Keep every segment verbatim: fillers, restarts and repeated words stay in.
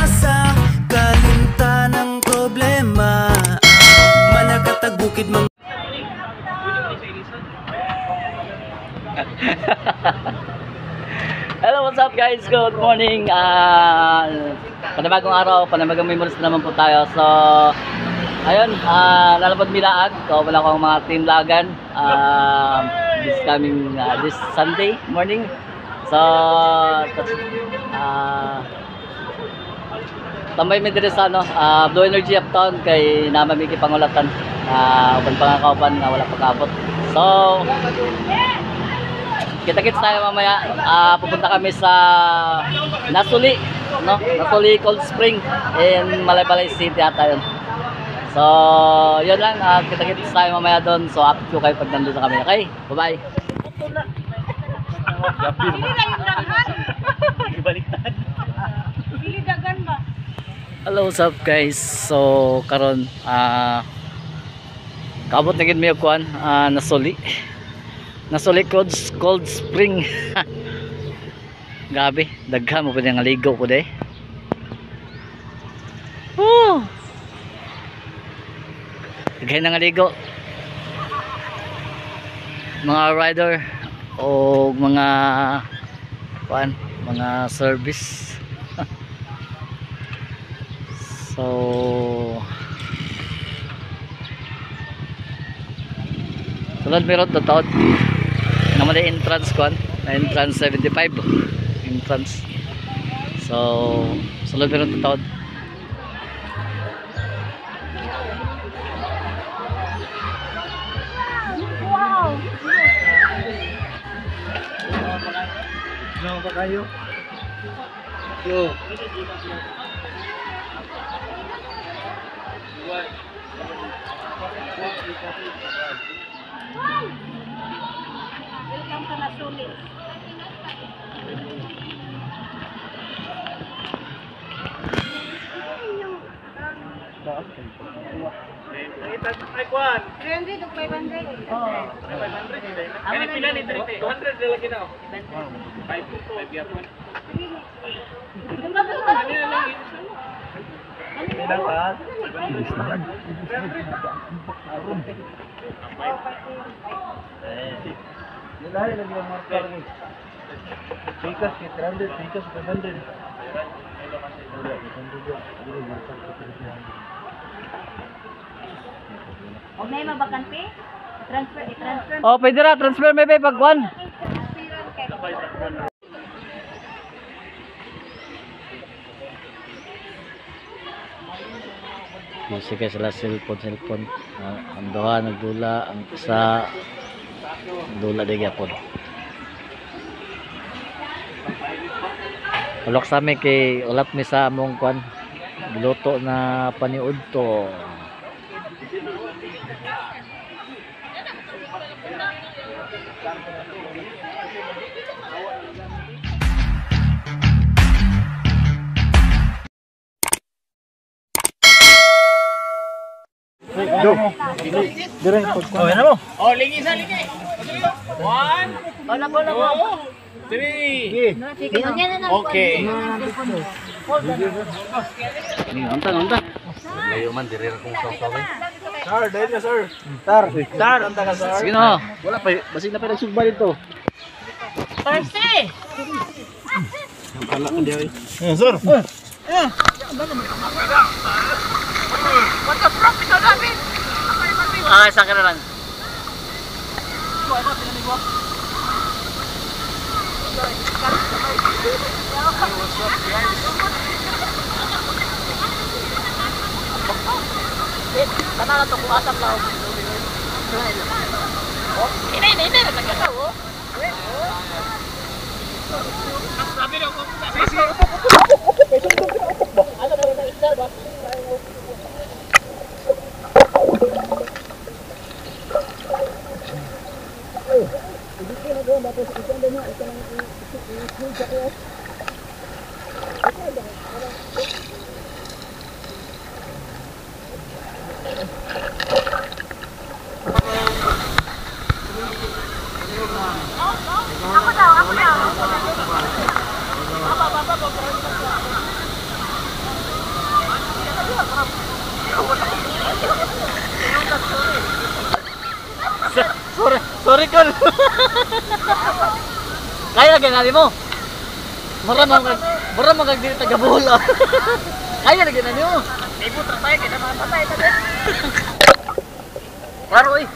pag-asa, kalimta ng problema, managatag bukid mga Hello, what's up guys? Good morning. Uh, panibagong araw, panibagong memories na naman po tayo. So, ayun, uh, lalabad milaag. So, wala akong mga team lagan. Uh, this coming, uh, this Sunday morning. So, uh, tambay mi dire sa ano, uh, Blue Energy Uptown kay naman may kipangulatan. Uh, uban pa nga kauban nga wala pagkabot. So, kita-kits tayo mamaya. Uh, pupunta kami sa Nasuli, no? Nasuli Cold Spring in Malaybalay City ata yun. So, yun lang. Uh, kita-kits tayo mamaya doon. So, update ko kayo pag nandun na kami. Okay? Bye-bye. Hello, what's up guys? So, karon uh, kabot na gid mi og kuan, uh, Nasuli. Nasuli cold, cold spring. Gabi, daghan mo pa nga ligo ko day. Woo! Daghan nga ligo. Mga rider o mga kuan, mga service. So, sulod meron to taon naman na entrance kuan, na entrance seventy-five entrance. So, sulod meron to taon. Wow! Ano pa kayo? Yo. Welcome to Nasuli. Ay, kuan. three hundred o five hundred? Oh, five hundred din. Kani pila ni two hundred na lagi na. five five yapon. Kani na lang. Pila ka? Listahan. Eh. Nilai lagi ang marker ni. Tikas ke three hundred, tikas five hundred. O may mabakante? Transfer, i-transfer. Oh, pwede ra transfer may pag kuan. Sige sila cellphone cellphone. Uh, ang duha nagdula, ang isa dula di gyapon. Ulok sa mi kay ulat mi sa among kuan luto na paniud to. Go. Dire pag kuan. Oh, mo. Oh, ligi sa ligi. One. Wala po na po. Three. Okay. Ni unta unta. Layo man dire ra kung saw-saway. Sir, dahil na sir. Sir, sir, anta ka sir. Sige na. Wala pa basig na pa nagsugba dito. Thursday! Pala ka diay. Eh, sir. Eh. What's the profit na namin? Ah, isa ka na lang. Kana na to kung asap lang. Ini, ini, ini. Nagkakaw, oh. Sabi daw ko. Ano ba yung isda ba? Ako daw, ako daw. Sorry kon. Kaya ganali mo. Mura man kag mura man kag dili taga bola. Kaya na ganali mo. Ibot ra tayo kay mga patay ta din. Klaro eh.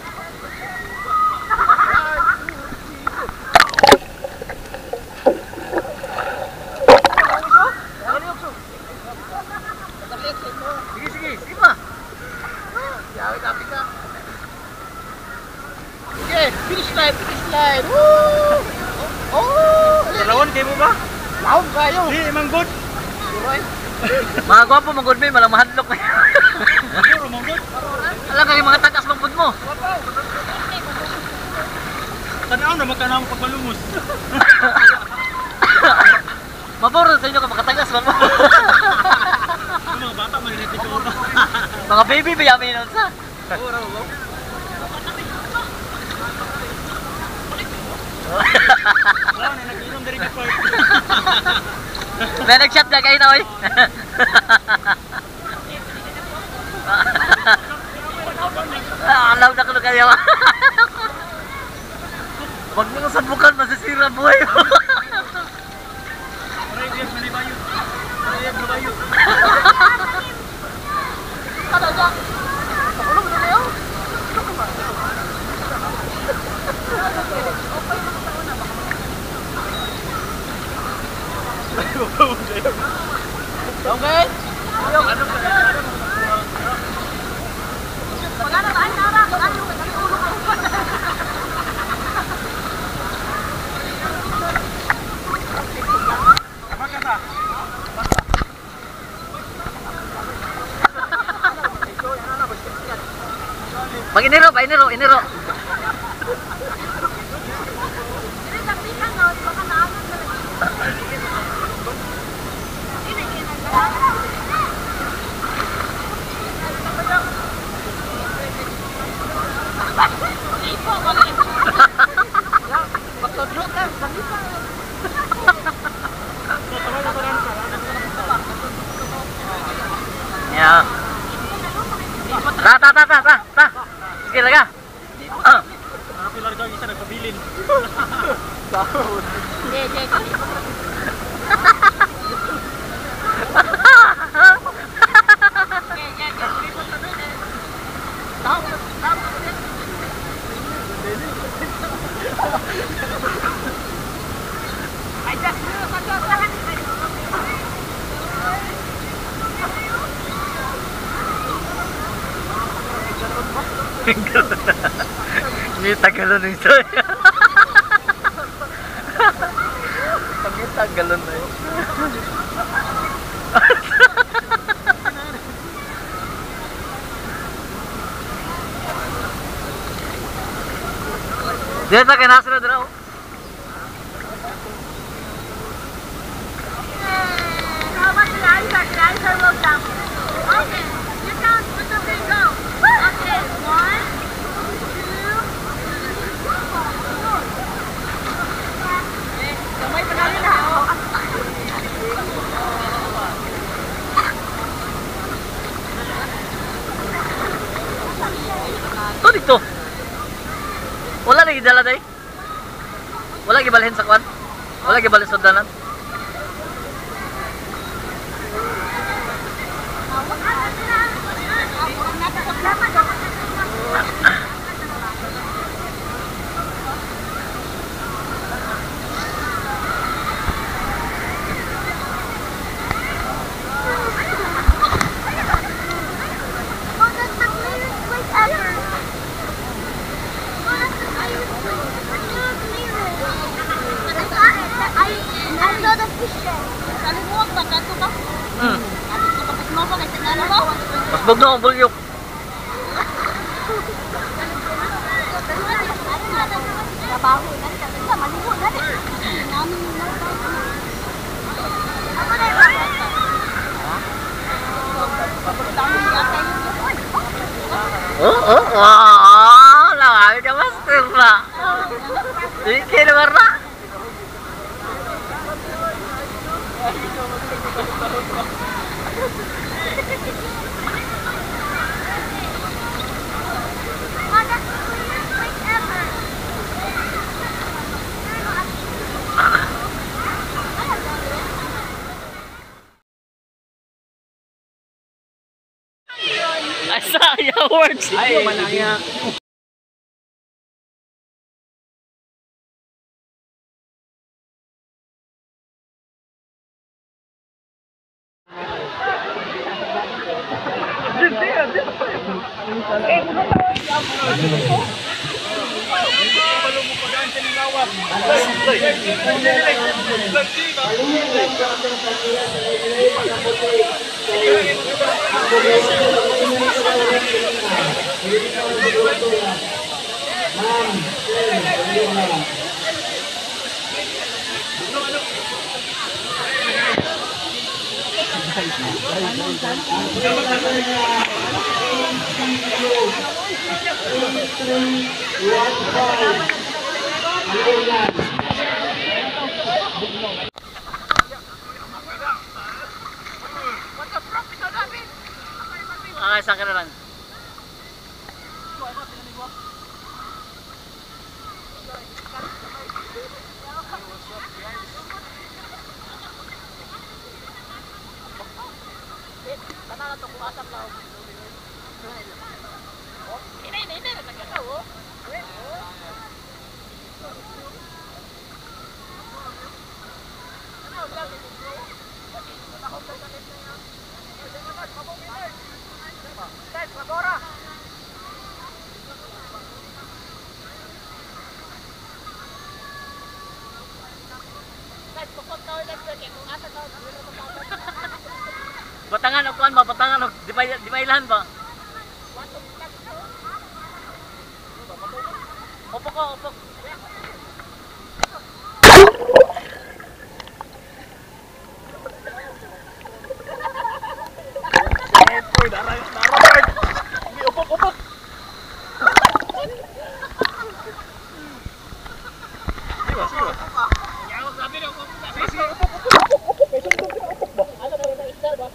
Sige, sige, sige pa. Yawi kapit ka. Sige, finish line, finish line. Woo! Oh! Dalawan kayo mo ba? Laom kayo. Di, emang good. Mga gwapo, mga good may, malang mahadlok kayo. Puro mong good. Alam kayo mga takas mong mo. Tanaw na magkanaw mo pagbalumos. Mapuro sa inyo ka makatagas man mo. Mga bata, malilitin ko ba? Mga baby ba yamin nun sa? Puro mo. Wala na, nag-inom na rin ka part. May nag-shot na kayo na oy. Alam na ko na kayo. Huwag mo sa bukan, masisira buhay mo. Parehiyag manibayo. Parehiyag manibayo. Okay? Pag iniro, pa iniro, iniro. Ya. Ta ta ta ta ta ta. Sige laga. Ah. Pilar daw isa nagpabilin. Hindi, hindi. Ini Tagalon ng istorya. Pag Tagalon na yun. Dia tak kena sudah dah. How about the answer? The answer will come. Okay, you count until they go. Okay, one, two, eh, kamay pa namin ha. Tuh dito. Wala lagi dala day. Wala lagi balhin sa kwan. Wala lagi balhin sa danan. Hmm. Mas bugno ang bulyok. Oh, oh, wah, lah, ada master lah. Ini warna. Asa ya words. Ay, malangya. Ah, sa ka na lang. Batangan og kuan ba? Batangan og di ba di ba ilhan ba? Opo ko, opo. Epoy, darang, darang. Hindi, upok, upok. Siwa, siwa. Sige, sige, upok, upok, upok, upok. May sundong ka, upok ba? Ano ba rin na isda ba?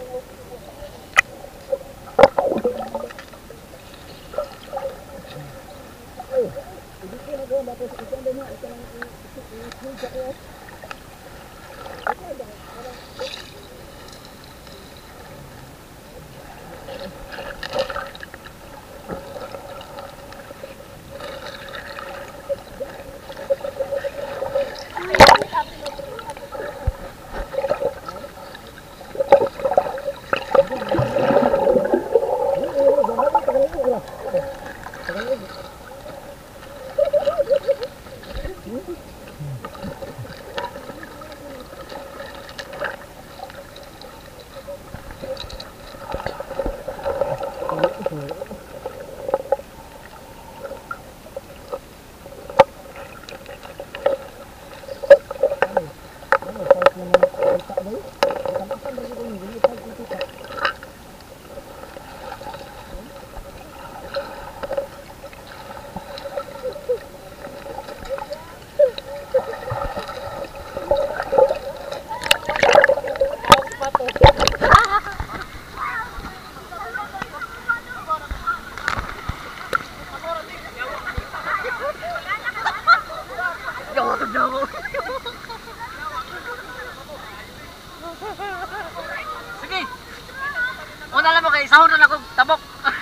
Sige. Una lang mo kay sahon na ako tabok.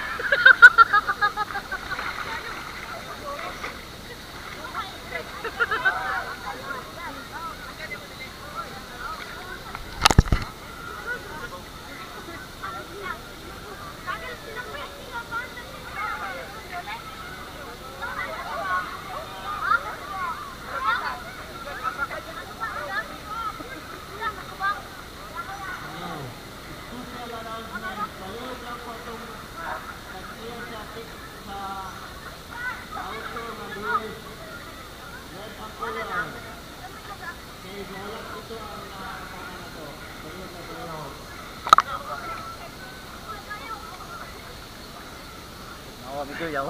Oh, video yaw.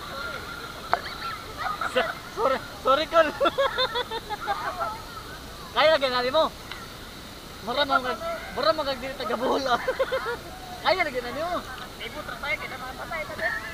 Sorry, sorry, Kol. Kaya ginani mo. Mura mo kag mura mo kag dili taga Bohol. Oh. Kaya na ginani mo. Ibut ra tayo kaya mapatay ta din.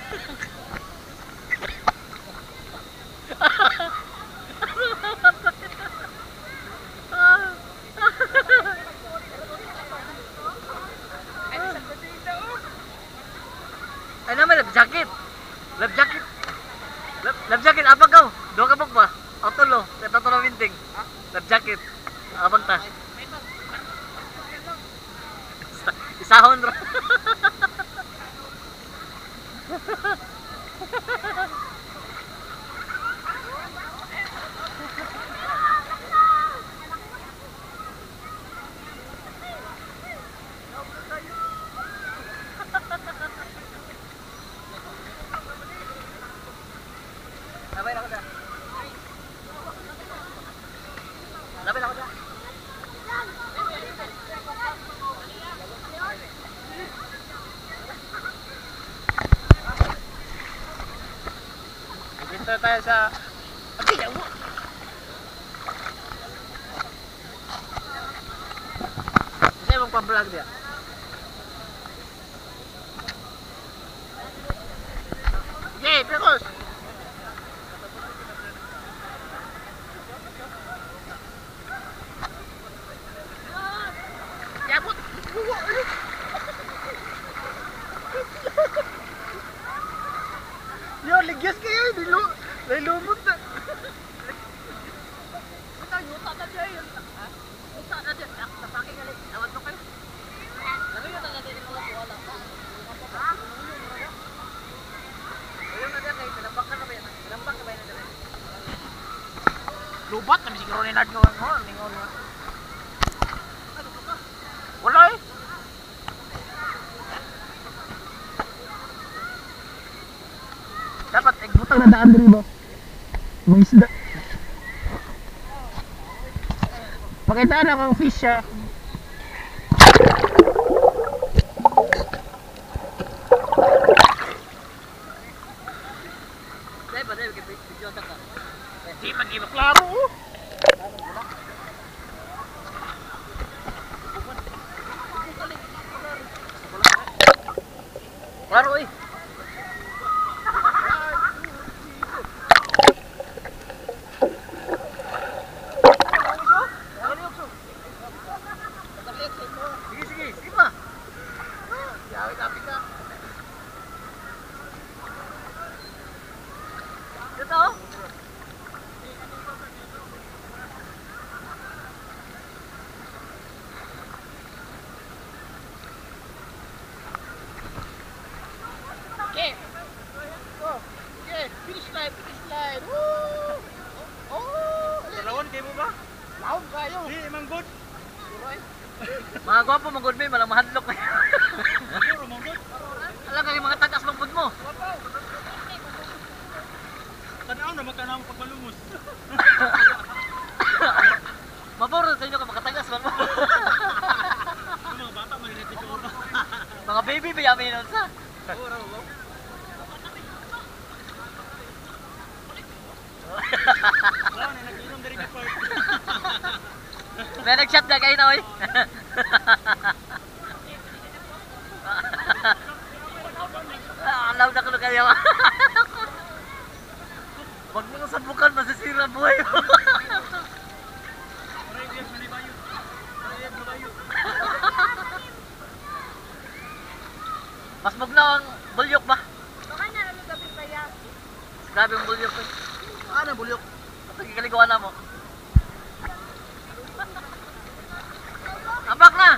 Ay naman, lab jacket. Lab jacket. Lab, lab jacket, abang ka. Dua ka ba? O tulo. Ito tulo minting. Lab jacket. Abang ta. Isahon ra. Labay na ko dyan. Labay na ko dyan. Dito tayo sa Abiyaw mo. Kasi mong pa-vlog dia. Okay, Pekos. Yabot. Yo, ligyas kayo, dilo. Dahil lumot na. Ito, yuta na dyan. Ha? Yuta na dyan. Napaki nga lang. Awad mo kayo. Ano yun ang natin yung mga wala? Ha? Ayun na dyan kayo. Pinambak na ba yan? Pinambak na ba yan na dyan? Lubat kami siguro ni Nard ko. Ningon mo. Wala eh. Dapat, igbutang na daan dito ba? May isda. Pakita na kang fish siya. Dahil ba dahil video ta ka. Di mag-iba klaro. Klaro eh. Sige, sige, sige pa. Yawi kapit ka. Dito. Okay. Oh, okay. Finish line, finish line. Woo! Oh! Dalawan kayo mo ba? Laom kayo. Di, emang good. Mga gwapo mga good may malang mahadlok na. Puro mong good. Alam ka yung mga tagas mong mo. Tanaw na magkanaw pag malumos. Maboro sa inyo ka makatagas man mo. Mga bata, malinit ko ba? Mga baby ba yamin nun sa? Puro, wow. Wala na, nag-inom na rin yung part. May nag-shot na kayo na oy. Ah, alaw na ko na kayo. Huwag mo sa bukan, masisira buhay mo. Maray, yes, manibayo. Maray, manibayo. Mas mugnaw ang bulyok ba? Baka na lang gabi pa yan. Grabe ang bulyok eh. Ano, bulyok? Pagkikaliguan na mo. Ambak na!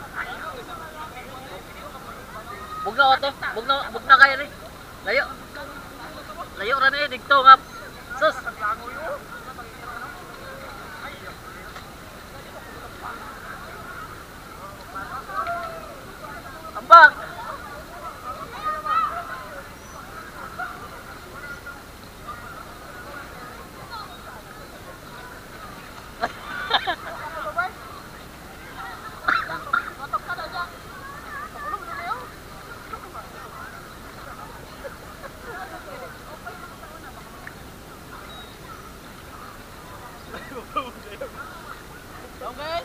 Bugnaw ato, bugnaw, bugnaw kayo rin. Layo. Layo ra ni dito nga. Sus. Ambak. Okay?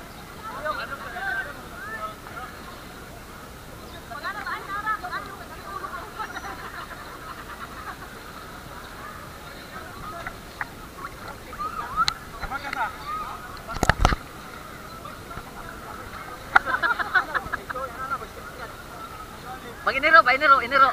Pag iniro, pa iniro, iniro.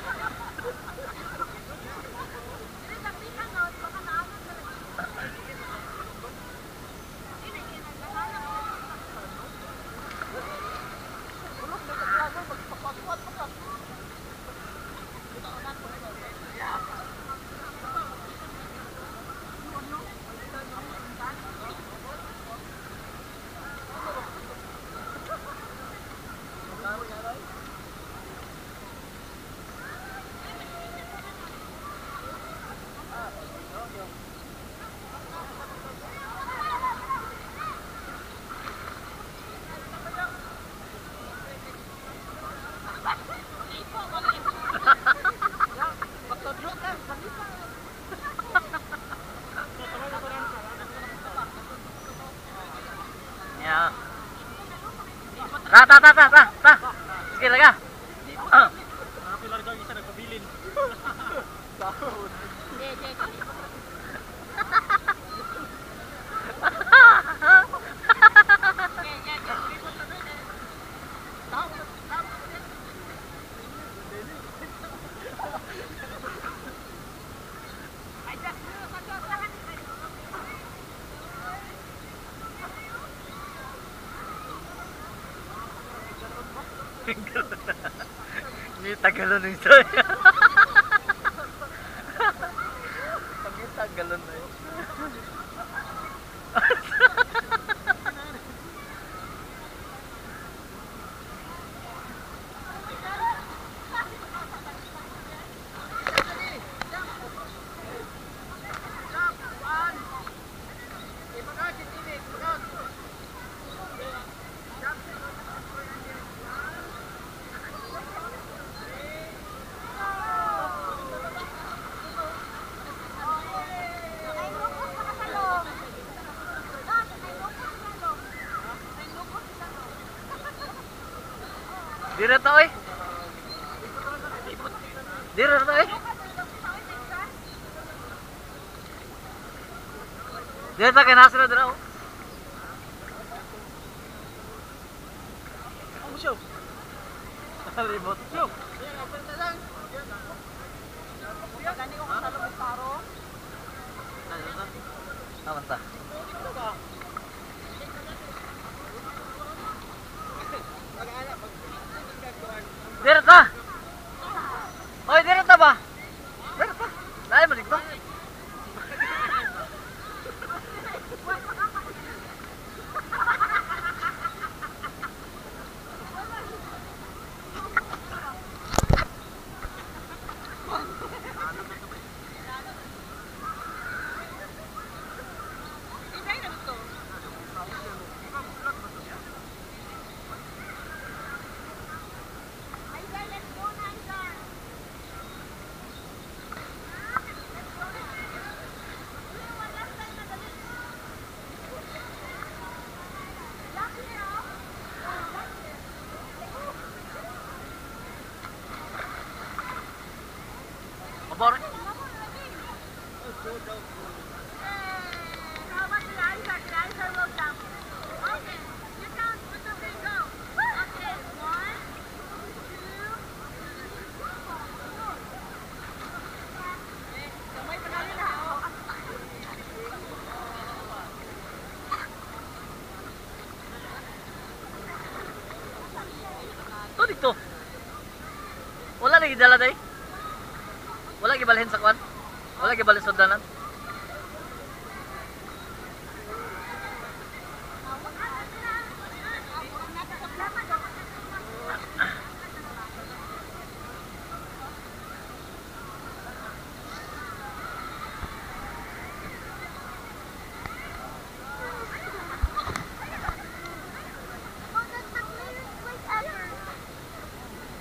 Ya. Ta ta ta ta ta ta. Sige laga. Ah. Ini Tagalon yung isa. Pag Tagalon na yun. Dire to eh. Dire to eh. Dire ta kay nasa na dira oh. Ang show. Libot show. Gani ko sa loob paro. Tama ta. Dire ta. Oy, dire ta ba? Dire ta. Dai balik ba? Mabor. How about the answer? The answer will jump. Okay. You count. One, two, three, go. Okay. One, two, Kamay pa dali na. To dito. Wala lagi dala day. Wala gibalhin sa kwan. Wala gibalhin sa danan.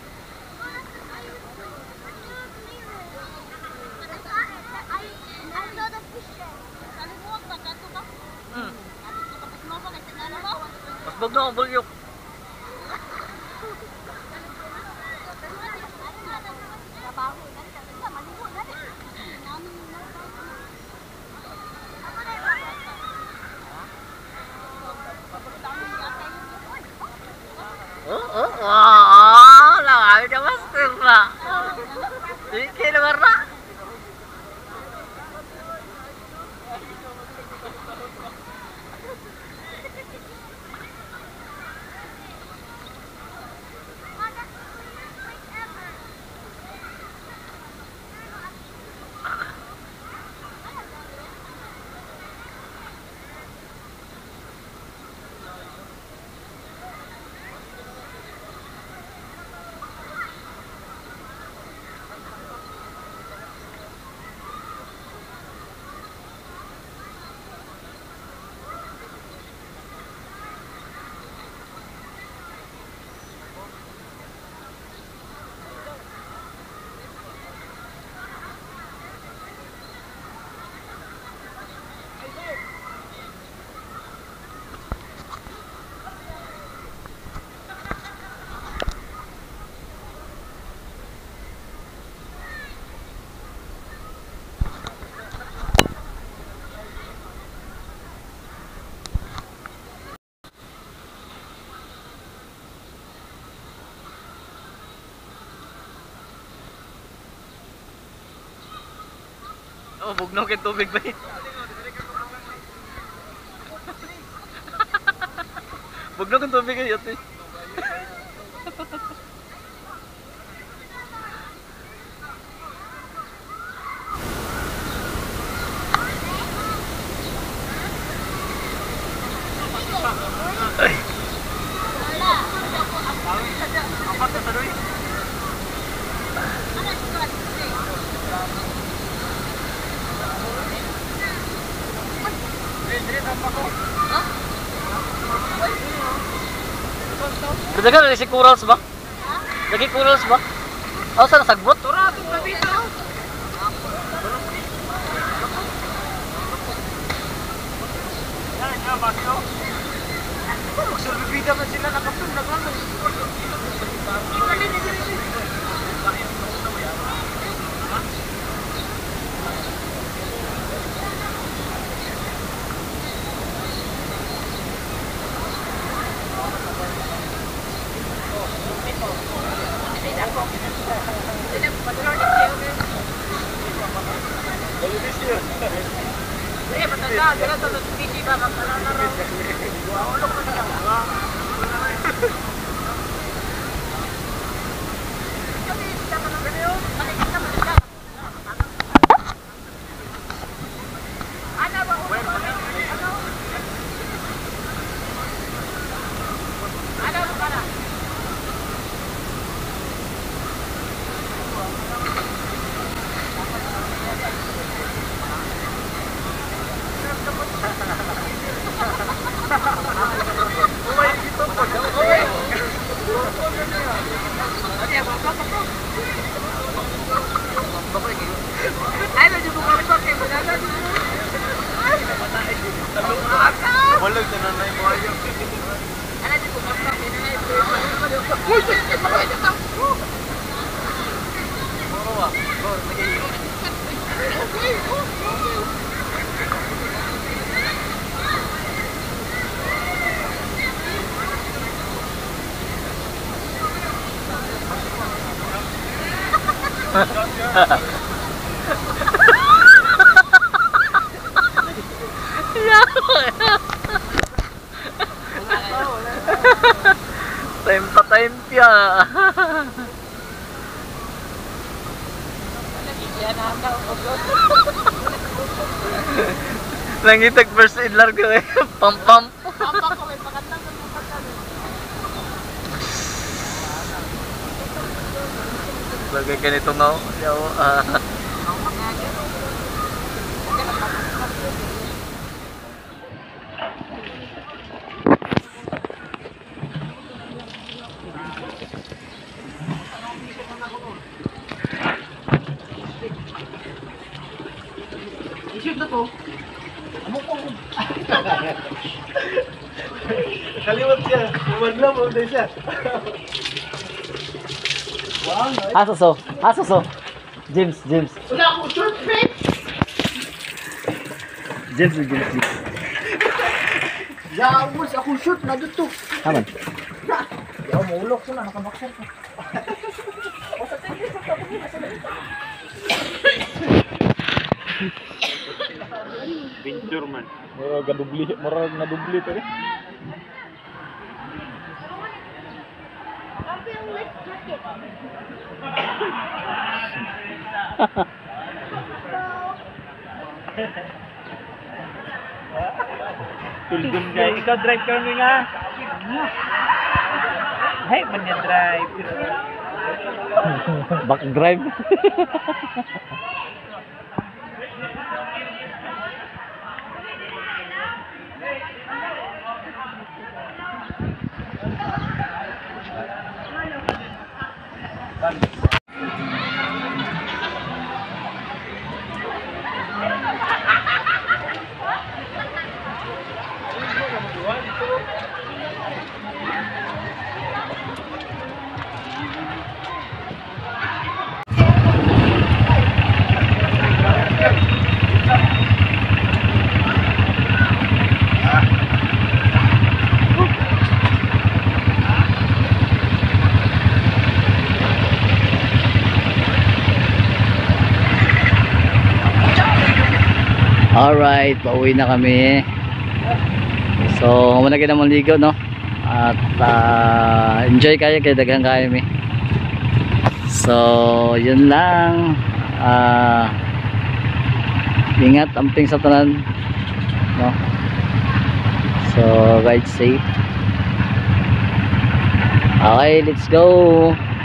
I Huwag na ang bulyok. Oh, oh, oh, lang ka master na. Sige, lugar na. Oh, bugnaw kay tubig ba? Bugnaw kay tubig ay ate. Ay. Berdagang lagi si Kurals ba? Lagi Kurals ba? Oh, sana sagbot? Tura, ito na dito. Yan, yan, bakit o? Magsulbibida man sila nakapun na kami. Eh, matanda, dila to sa P C ba magkalala. Wala ko na. Walang tananay mo ayo. Ana di ko basta dinay. Uy, Moro wa. Moro lagi. Time pa time pia. Nangitag first aid largo eh. Pam pam. Lagay ganito nga. Yaw. Ah. Isip na to. Amo ko. Kaliwat siya. Umadlaw mo din siya. Asoso, asoso. James, James. Wala akong short fit. James, James, James. Ya, boss, akong short na dito. Aman. Ya, maulok sa na, nakabaksan ka. Venture man. Mura gadubli, mura nadubli to eh. Tulgun kay ikaw drive ka mo nga. Hey, man niya drive. Back drive. Alright, pauwi na kami. So, muna kayo naman ligo, no? At uh, enjoy kayo, kaya dagang kayo mi. So, yun lang. uh, Ingat, amping sa tanan, no? So, ride safe. Okay, let's go.